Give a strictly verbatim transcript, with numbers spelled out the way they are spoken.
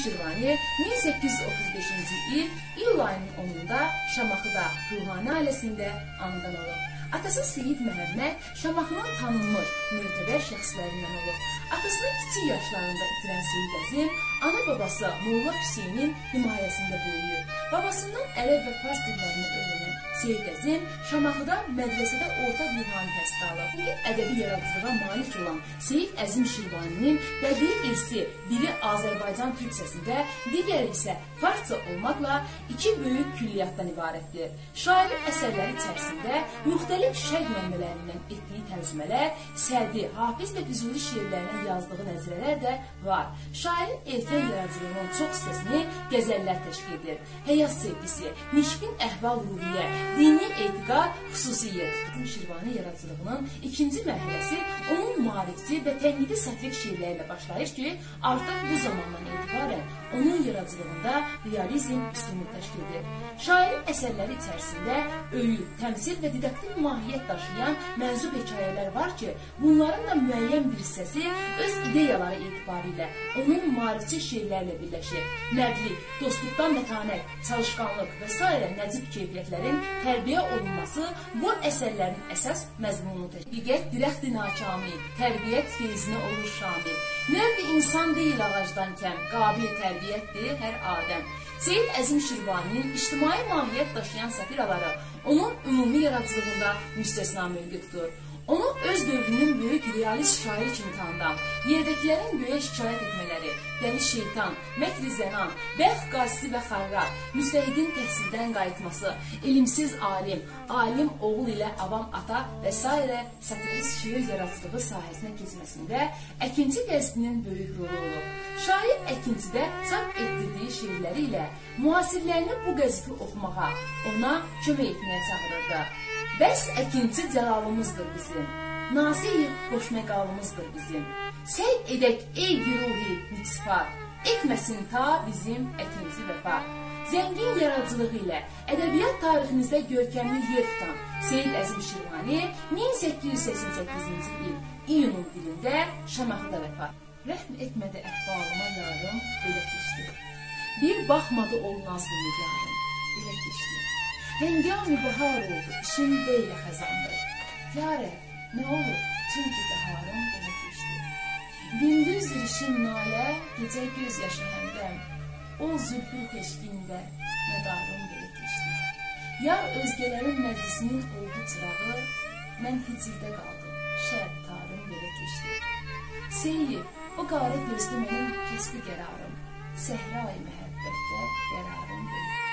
Şirvani min səkkiz yüz otuz beşinci il iyul ayının onunda Şamaxıda ruhani ailəsində anadan olub. Atası Seyid Məhəmməd Şamaxının tanınmış, mötəbər şəxslərindən olub. Atasını kiçik yaşlarında itirən Seyid Əzim, ana babası Molla Hüseynin himayəsində böyüyür. Babasından ərəb və fars dillərini öyrənən Seyid Əzim Şamaxıda mədrəsədə orta ruhani təhsil alıb. Bugün ədəbi yaradıcılığa malik olan Seyid Əzim Şirvaninin bədii irsi biri Azərbaycan türkçəsində, digəri isə farsça olmaqla iki böyük külliyatdan ibarətdir. Şairin əsərləri içərisində müxtəlif şərq mənbələrindən etdiyi tərcümələr, Sədi, Hafiz və Füzuli şeirlərinə yazdığı nəzirələr də var. Şairin erkən yaradıcılığının çox hissəsini qəzəllər təşkil edir. Həyat sevgisi, nişbin əhval-ruhiyyə, dini etiqad xüsusiyyət tutur. Şirvani yaradıcılığının ikinci mərhələsi onun maarifçi və tənqidi satirik şeirlərlə başlayır ki, artıq bu zamandan etibarən onun yaradıcılığında realizm üstünlük təşkil edir. Şairin əsərləri içərisində öyü, təmsil və didaktik mahiyyət daşıyan mənzub hekayələr var ki, bunların da müəyyən bir hissəsi öz ideyaları etibarilə onun maarifçi şeirlərlə birləşir. Mərdlik, dostluqdan mətanət, çalışqanlıq və s. nəcib keyfiyyətlərin tərbiyə olunması bu əsərlərin əsas məzmunudur. Digər dirəxti nakami, tərbiyyət feyzini olur şamil. Növbi insan deyil ağacdan kəm, qabil tərbiyyətdir hər adəm. Seyid Əzim Şirvaninin ictimai mahiyyət daşıyan satiraları onun ümumi yaradıcılığında müstəsna mövqe tutur. Onu öz dövrünün böyük realist şairi kimi tanıdan, yerdəkilərin göyə şikayət etmələri, dəli şeytan, məkri zənan, bəlx qasidi və xarrat, müstəhidin təhsildən qayıtması, ilimsiz alim, alim oğul ilə avam ata və s. satirist şeir yaradıcılığı sahəsinə keçməsində Əkinçi qəzetinin böyük rolu olub. Şair Əkincidə çap etdirdiyi şeirləri ilə müasirlərini bu qəzeti oxumağa, ona kömək etməyə çağırırdı. Bəs Əkinçi cəlalımızdır bizim, Nasir xoş məqalımızdır bizim. Səy edək ey güruhi nüksifar, etməsin ta bizim Əkinci vəfa. Zəngin yaradıcılığı ilə ədəbiyyat tariximizdə görkəmli yer tutan Seyid Əzim Şirvani min səkkiz yüz səksən səkkizinci il iyunun birində Şamaxıda vəfat. Rəhm etmədi əhvalıma yarım, belə keçdi. Bir baxmadı olmazdı nigarım, belə keçdi. Həngamı bahar oldu, işim beylə xəzandır. Yarə, nə olur, çünki baharım belə keçdi. Gündüzdür işim nalə, gecə göz yaşı həmdəm. O zülfü eşqində, mədarım belə keçdi. Yar özgələrin məclisinin oldu çırağı, mən hicrdə qaldım, şərq tarım belə keçdi. Seyir, o qarə gözlü mənim kəsdi qərarım, səhra-i məhəbbətdə qərarım belə.